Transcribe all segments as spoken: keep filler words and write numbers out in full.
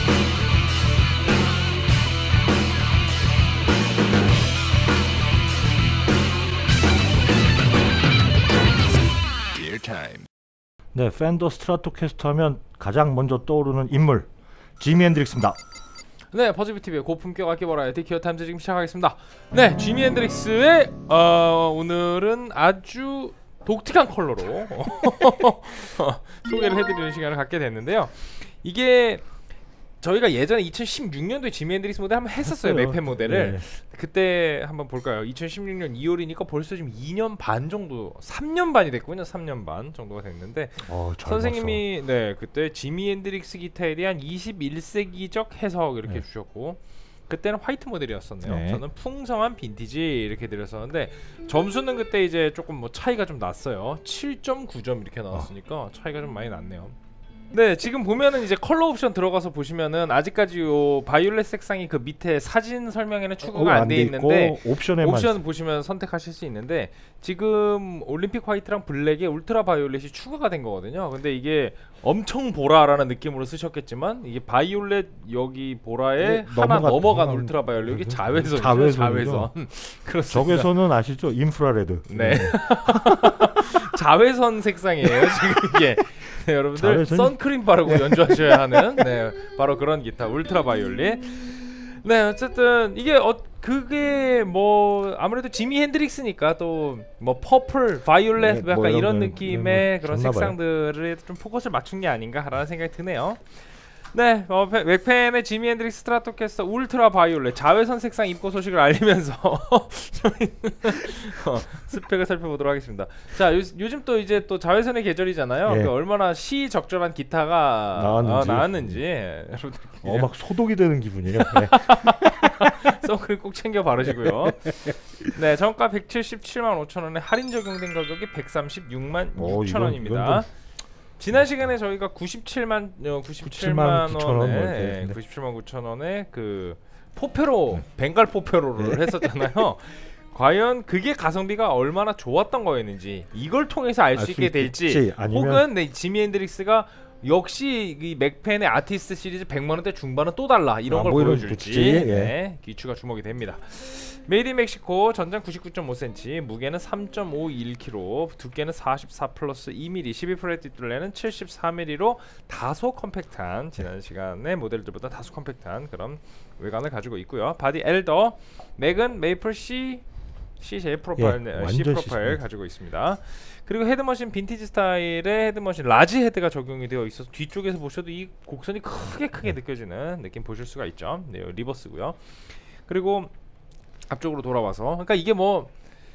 네, 팬더 스트라토캐스터 하면 가장 먼저 떠오르는 인물 지미 핸드릭스입니다. 네, 퍼즈비티비의 고품격 악기 버라이어티 기어타임즈 지금 시작하겠습니다. 네, 지미 핸드릭스의 어, 오늘은 아주 독특한 컬러로 소개를 해드리는 시간을 갖게 됐는데요. 이게 저희가 예전에 이천십육 년도에 지미 핸드릭스 모델 한번 했었어요. 맥펜 모델을. 네. 그때 한번 볼까요? 이천십육 년 이월이니까 벌써 지금 이 년 반 정도, 삼 년 반이 됐군요. 삼 년 반 정도가 됐는데 어, 선생님이 네 그때 지미 핸드릭스 기타에 대한 이십일 세기적 해석 이렇게 네. 주셨고, 그때는 화이트 모델이었었네요. 네. 저는 풍성한 빈티지 이렇게 드렸었는데 점수는 그때 이제 조금 뭐 차이가 좀 났어요. 칠 점 구 점 이렇게 나왔으니까 어. 차이가 좀 많이 났네요. 네, 지금 보면은 이제 컬러 옵션 들어가서 보시면은 아직까지 요 바이올렛 색상이 그 밑에 사진 설명에는 추가가 안 돼 있는데 옵션에만 옵션 보시면 선택하실 수 있는데, 지금 올림픽 화이트랑 블랙에 울트라 바이올렛이 추가가 된 거거든요. 근데 이게 엄청 보라라는 느낌으로 쓰셨겠지만 이게 바이올렛 여기 보라에 네, 하나 넘어간, 넘어간 울트라 바이올렛, 이게 자외선이죠. 자외선이죠. 그렇습니다. 적외선은 아시죠? 인프라레드. 네. 자외선 색상이에요 지금 이게. 네, 여러분들 자외선이... 선크림 바르고 연주하셔야 하는 네, 바로 그런 기타 울트라 바이올렛. 네, 어쨌든 이게 어, 그게 뭐 아무래도 지미 핸드릭스니까 또 뭐 퍼플, 바이올렛 네, 뭐 약간 이런 느낌의 그런 색상들에 좀 포커스를 맞춘 게 아닌가라는 생각이 드네요. 네, 어, 맥펜의 지미 핸드릭스 스트라토캐스터 울트라 바이올렛 자외선 색상 입고 소식을 알리면서 어, 스펙을 살펴보도록 하겠습니다. 자, 요, 요즘 또 이제 또 자외선의 계절이잖아요. 네. 그 얼마나 시적절한 기타가 나왔는지, 어, 나왔는지 여러분들 어, 막 소독이 되는 기분이에요. 네. 선크림 꼭 챙겨 바르시고요. 네, 정가 백칠십칠만 오천 원에 할인 적용된 가격이 백삼십육만 육천 원입니다. 지난 시간에 저희가 구십칠만 어, 구십칠만 원에 네, 구십칠만 구천 원에 그 포페로 네. 벵갈 포페로를 네. 했었잖아요. 과연 그게 가성비가 얼마나 좋았던 거였는지 이걸 통해서 알 수 있게 될지, 혹은 네, 지미 핸드릭스가 역시 이 맥펜의 아티스트 시리즈 백만 원대 중반은 또 달라 이런 아, 걸 뭐 보여줄지 예. 네, 귀추가 주목이 됩니다. 메이드 인 멕시코, 전장 구십구 점 오 센티미터, 무게는 삼 점 오일 킬로그램, 두께는 사십사 플러스 이 밀리미터, 십이 프렛 뒷둘레는 칠십사 밀리미터로 다소 컴팩트한, 지난 시간의 모델들보다 다소 컴팩트한 그런 외관을 가지고 있고요. 바디 엘더, 맥은 메이플 C C 제 프로파일, 예, C 프로파일 가지고 있습니다. 그리고 헤드머신 빈티지 스타일의 헤드머신 라지 헤드가 적용이 되어 있어서 뒤쪽에서 보셔도 이 곡선이 크게 크게 느껴지는 느낌 보실 수가 있죠. 네, 리버스고요. 그리고 앞쪽으로 돌아와서, 그러니까 이게 뭐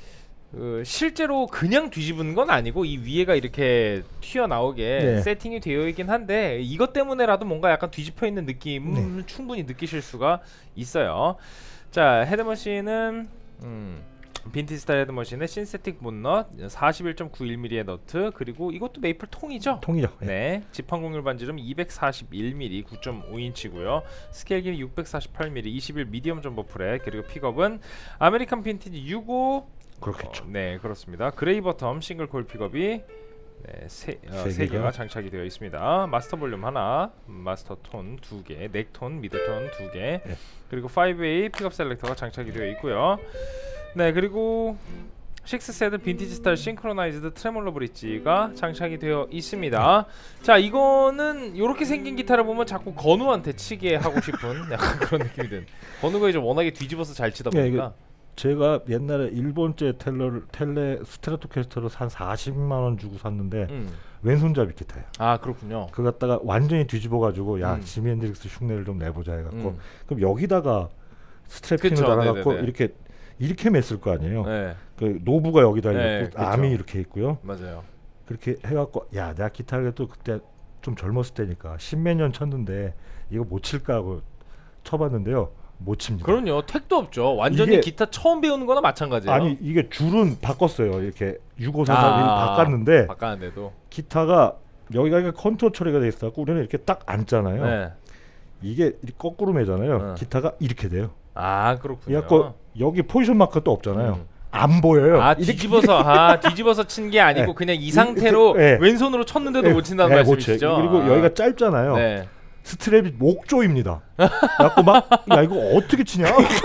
그 실제로 그냥 뒤집은 건 아니고 이 위에가 이렇게 튀어나오게 네. 세팅이 되어 있긴 한데, 이것 때문에라도 뭔가 약간 뒤집혀 있는 느낌을 네. 충분히 느끼실 수가 있어요. 자, 헤드머신은 음, 빈티지 스타일 헤드머신에 신세틱 본넛, 사십일 점 구일 밀리미터의 너트, 그리고 이것도 메이플 통이죠? 통이죠. 네. 네. 지판 공률 반지름 이백사십일 밀리미터, 구 점 오 인치고요. 스케일 길이 육백사십팔 밀리미터, 이십일 미디엄 점버 프렛, 그리고 픽업은 아메리칸 빈티지 육십오. 그렇겠죠. 어, 네, 그렇습니다. 그레이 버텀 싱글 코일 픽업이 네, 세, 어, 세 개가 장착이 되어 있습니다. 마스터 볼륨 하나, 마스터 톤 두 개, 넥 톤, 미드 톤 두 개, 네. 그리고 파이브 웨이 픽업 셀렉터가 장착이 되어 있고요. 네, 그리고 식스 세드 빈티지 스타일 싱크로나이즈드 트레몰로 브릿지가 장착이 되어 있습니다. 자, 이거는 이렇게 생긴 기타를 보면 자꾸 건우한테 치게 하고 싶은 약간 그런 느낌이 드는. 건우가 이제 워낙에 뒤집어서 잘 치다 보니까. 네, 제가 옛날에 일본제 텔레, 텔레 스트라토캐스터를 한 사십만 원 주고 샀는데 음. 왼손잡이 기타예요. 아, 그렇군요. 그거 갖다가 완전히 뒤집어가지고 야, 음. 지미 핸드릭스 흉내를 좀 내보자 해갖고 음. 그럼 여기다가 스트랩핀을 그쵸, 달아갖고 네네네. 이렇게 이렇게 맸을 거 아니에요. 네. 그 노브가 여기다 네, 있고 암이 이렇게 있고요. 맞아요. 그렇게 해갖고 야, 내가 기타를 또 그때 좀 젊었을 때니까 십몇 년 쳤는데 이거 못 칠까 하고 쳐봤는데요. 못 칩니다. 그럼요. 택도 없죠. 완전히 기타 처음 배우는 거나 마찬가지예요. 아니, 이게 줄은 바꿨어요. 이렇게 육오사삼 아, 바꿨는데 바꿨는데도 기타가 여기가 컨트롤 처리가 돼 있어갖고 우리는 이렇게 딱 앉잖아요. 네. 이게 거꾸로 매잖아요. 네. 기타가 이렇게 돼요. 아, 그렇군요. 그래갖고 여기 포지션 마크 또 없잖아요. 음. 안 보여요. 아, 뒤집어서 아 뒤집어서 친 게 아니고 네. 그냥 이 상태로 네. 왼손으로 쳤는데도 네. 못 친다는 네, 말씀이시죠? 그리고 아. 여기가 짧잖아요. 네. 스트랩이 목조입니다. 그래갖고 막 야 이거 어떻게 치냐?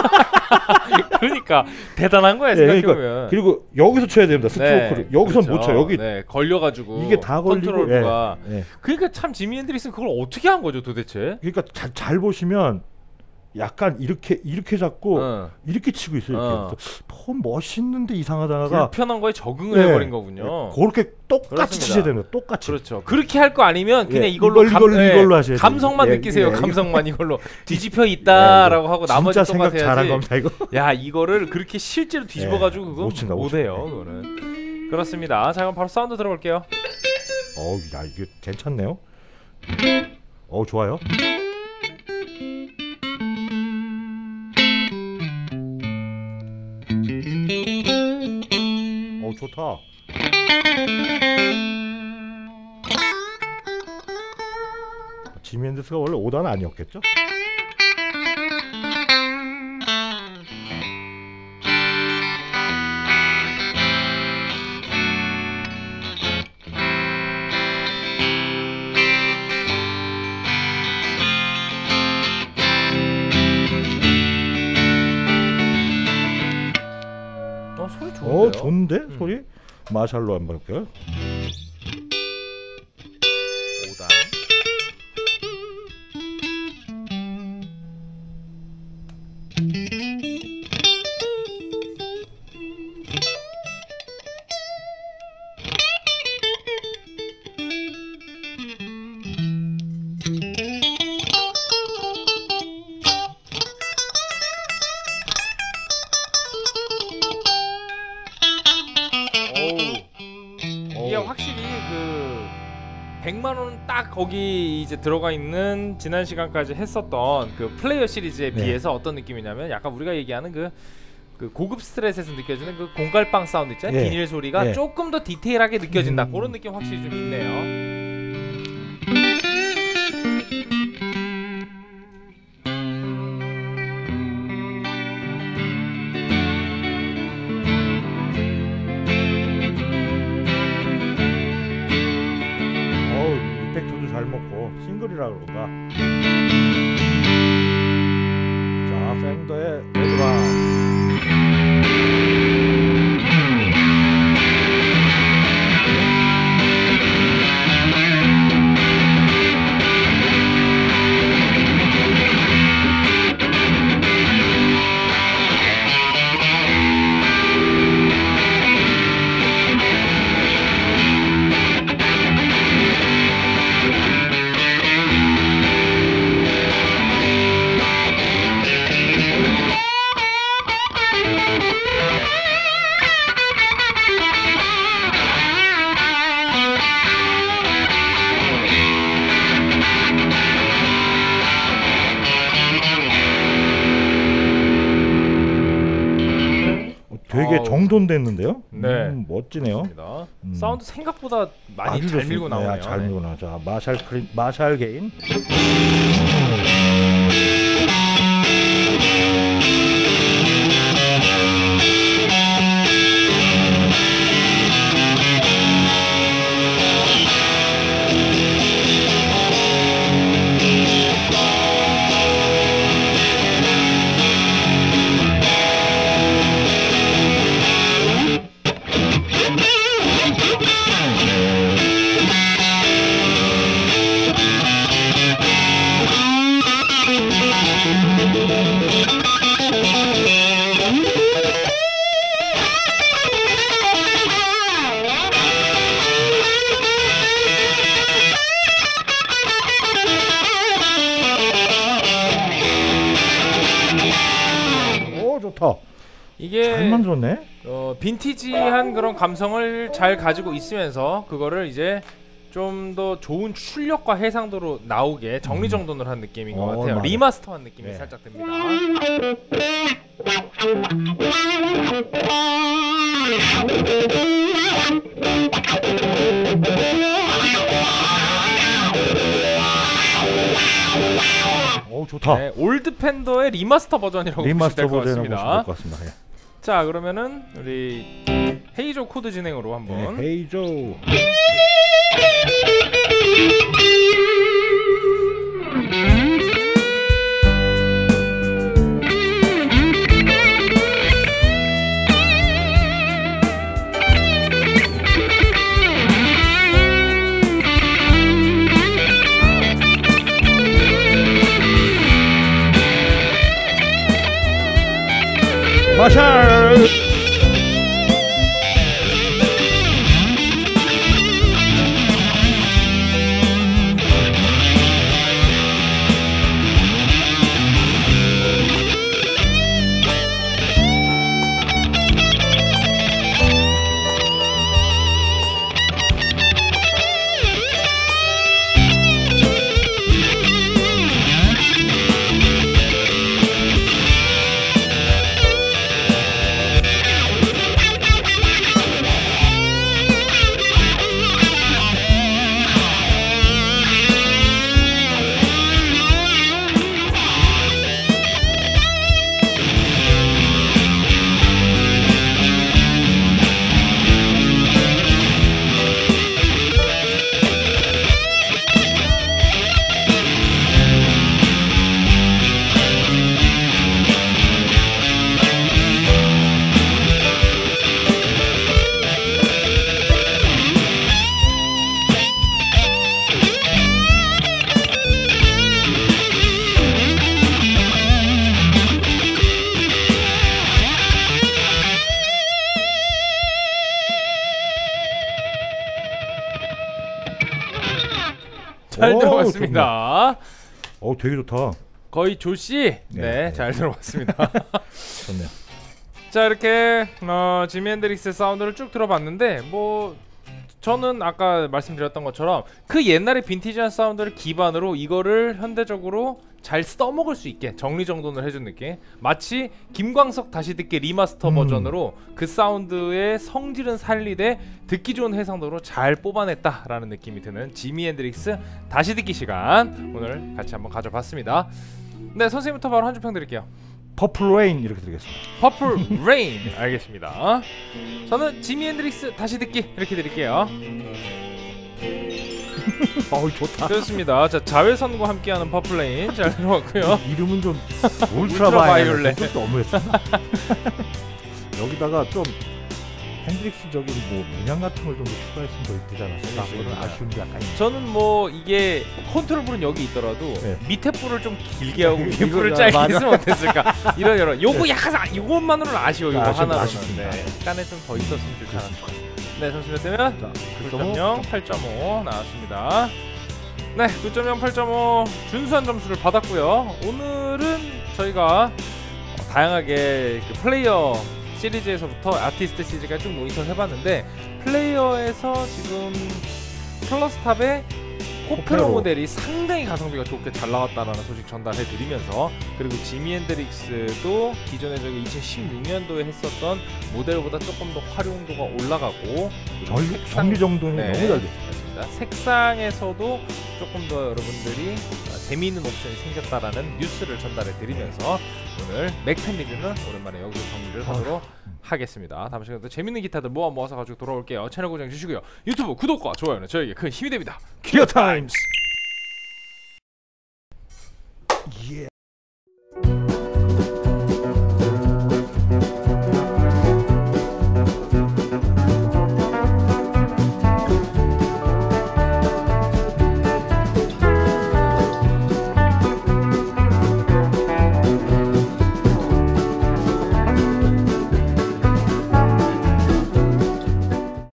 그러니까 대단한 거야 네, 생각해보면. 그러니까, 그리고 여기서 쳐야 됩니다. 스트로크를 네, 여기선 그렇죠. 못 쳐. 여기 네, 걸려가지고 이게 다 걸리고. 컨트롤부가. 예, 예. 그러니까 참 지미 핸드릭스는 그걸 어떻게 한 거죠 도대체? 그러니까 잘, 잘 보시면 약간 이렇게 이렇게 잡고 어. 이렇게 치고 있어요. 이렇게. 어. 폼 멋있는데 이상하다가 불편한 거에 적응을 네, 해버린 거군요. 그렇게 똑같이 그렇습니다. 치셔야 됩니다. 똑같이. 그렇죠. 그렇게 할 거 아니면 그냥 예, 이걸로 이걸, 감, 이걸로, 예, 이걸로 하셔야 돼요. 감성만 예, 느끼세요. 예, 감성만 이걸로 뒤집혀 있다라고 하고 나머지 진짜 생각 잘한 똑같아야지. 겁니다 이거. 야 이거를 그렇게 실제로 뒤집어가지고 그거 못 친다, 못 못해요. 그거는. 그렇습니다. 자 그럼 바로 사운드 들어볼게요. 어우 야 이게 괜찮네요. 어 좋아요. 어 좋다. 지미 핸드스가 원래 오 단 아니었겠죠? 어 소리 좋은데요? 어 좋은데 음. 소리? 마샬로 한번 볼게요. 오 단. 이게 확실히 그 백만 원 딱 거기 이제 들어가 있는 지난 시간까지 했었던 그 플레이어 시리즈에 네. 비해서 어떤 느낌이냐면 약간 우리가 얘기하는 그, 그 고급 스트레스에서 느껴지는 그 공갈빵 사운드 있잖아요. 예. 비닐 소리가 예. 조금 더 디테일하게 느껴진다. 음. 그런 느낌 확실히 좀 있네요. 어우 이펙트도 잘 먹고 싱글이라 그런가. 자 팬더의 레드밤. 되게 아우. 정돈됐는데요? 네. 음, 멋지네요. 좋습니다. 음. 사운드 생각보다 많이 아주 잘 좋습니다. 밀고 나오네요. 네, 잘 네. 밀고 나오죠. 자, 마샬 크린, 마샬 게인. 오 좋다. 이게 잘 만들었네. 어, 빈티지한 그런 감성을 잘 가지고 있으면서 그거를 이제 좀 더 좋은 출력과 해상도로 나오게 정리정돈을 한 느낌인 것 어, 같아요. 맞아요. 리마스터한 느낌이 네. 살짝 듭니다. 오 좋다. 네, 올드 팬더의 리마스터 버전이라고 리마스터 보시면 될 것 버전이라고 보시면 같습니다. 될 것 같습니다. 예. 자 그러면은 우리 헤이조 코드 진행으로 한번 네, 헤이조. 마샬. 잘 오, 들어봤습니다. 어, 되게 좋다. 거의 조씨. 네, 네, 잘 들어봤습니다. 좋네요. 자, 이렇게 어, 지미 핸드릭스 사운드를 쭉 들어봤는데 뭐 저는 아까 말씀드렸던 것처럼 그 옛날의 빈티지한 사운드를 기반으로 이거를 현대적으로 잘 써먹을 수 있게 정리정돈을 해준 느낌. 마치 김광석 다시 듣기 리마스터 음. 버전으로 그 사운드의 성질은 살리되 듣기 좋은 해상도로 잘 뽑아냈다라는 느낌이 드는 지미 핸드릭스 다시 듣기 시간 오늘 같이 한번 가져봤습니다. 네, 선생님부터 바로 한 줄 평 드릴게요. 퍼플 레인 이렇게 드리겠습니다. 퍼플 레인. 알겠습니다. 저는 지미 핸드릭스 다시 듣기 이렇게 드릴게요. 어우, 좋다. 좋습니다. 자, 자외선과 함께하는 퍼플 레인 잘 들어봤고요. 이름은 좀 울트라 울트라 바이올렛. 바이올렛. 좀 너무했어. 여기다가 좀 핸드릭스적인 뭐 문양 같은 걸 좀 추가했으면 더 이쁘지 않았을까? 그런 아쉬운 게 약간 있네. 저는 뭐 이게 컨트롤 불은 여기 있더라도 네. 밑에 불을 좀 길게 하고 위에 이거 불을 짧게 맞아. 했으면 어땠을까? 이런 이런 요거 약간 아- 요것만으로는 아쉬워. 요거 아, 좀 하나로는. 아쉽습니다. 네. 약간의 좀 더 있었으면 좋지 않았을까? 네, 선수몇 되면 자, 구 점 영, 팔 점 오 나왔습니다. 네, 구 점 영, 팔 점 오 준수한 점수를 받았고요. 오늘은 저희가 어, 다양하게 그 플레이어 시리즈에서부터 아티스트 시리즈까지 쭉 모니터 해봤는데 플레이어에서 지금 플러스탑의 코페로 코페로. 모델이 상당히 가성비가 좋게 잘 나왔다라는 소식 전달해드리면서 그리고 지미 핸드릭스도 기존에 저기 이천십육 년도에 했었던 모델보다 조금 더 활용도가 올라가고 정, 색상- 정리정돈이 네. 너무 잘 돼. 맞습니다. 색상에서도 조금 더 여러분들이 어, 재미있는 옵션이 생겼다라는 뉴스를 전달해드리면서 오늘 맥펜 리뷰는 오랜만에 여기서 정리를 하도록 하겠습니다. 다음 시간에 또 재밌는 기타들 모아 모아서 가지고 돌아올게요. 채널 고정 주시고요. 유튜브 구독과 좋아요는 저에게 큰 힘이 됩니다. 기어 타임스. 예.